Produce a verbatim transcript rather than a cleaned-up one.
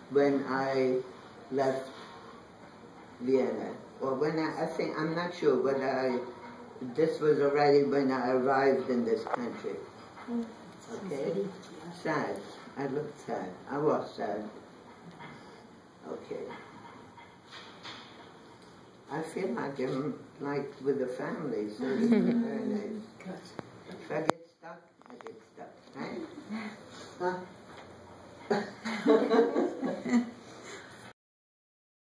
when I left Vienna. Or when I, I think, I'm not sure whether I, this was already when I arrived in this country. Okay? Sad. I looked sad. I was sad. Okay. I feel like I'm like with the family, so it's very nice. If I get